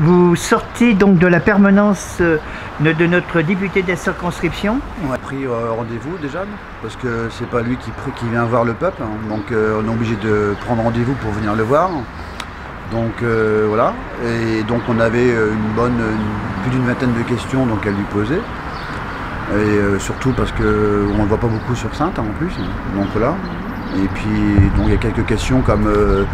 Vous sortez donc de la permanence de notre député de la circonscription. On a pris rendez-vous déjà, parce que c'est pas lui qui vient voir le peuple, hein. Donc on est obligé de prendre rendez-vous pour venir le voir. Donc voilà, et donc on avait plus d'une vingtaine de questions donc, à lui poser. Et surtout parce qu'on ne le voit pas beaucoup sur Saintes en plus, donc voilà. Et puis donc il y a quelques questions comme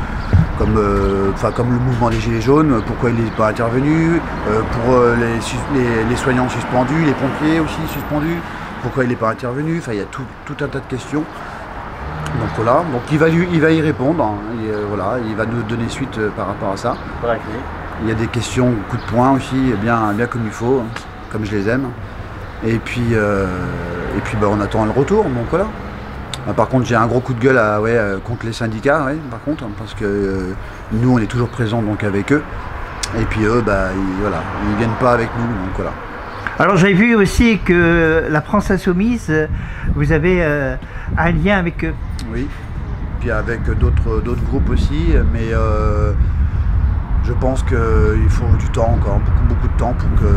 le mouvement des Gilets jaunes, pourquoi il n'est pas intervenu, pour les soignants suspendus, les pompiers aussi suspendus, pourquoi il n'est pas intervenu, enfin il y a tout un tas de questions. Donc voilà, donc il va y répondre, hein. Et, voilà, il va nous donner suite par rapport à ça. Il y a des questions coup de poing aussi, bien comme il faut, hein, comme je les aime. Et puis on attend le retour, donc voilà. Par contre, j'ai un gros coup de gueule contre les syndicats, par contre, parce que nous, on est toujours présents donc, avec eux. Et puis eux, ils viennent pas avec nous, donc voilà. Alors j'ai vu aussi que la France Insoumise, vous avez un lien avec eux. Oui, puis avec d'autres groupes aussi, mais je pense qu'il faut du temps encore, beaucoup de temps pour que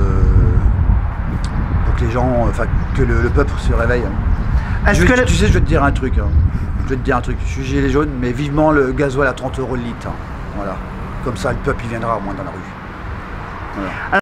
les gens, que le peuple se réveille. Tu sais, je vais te dire un truc. Je suis gilet jaune, mais vivement le gasoil à 30 € le litre. Voilà. Comme ça, le peuple il viendra au moins dans la rue. Voilà.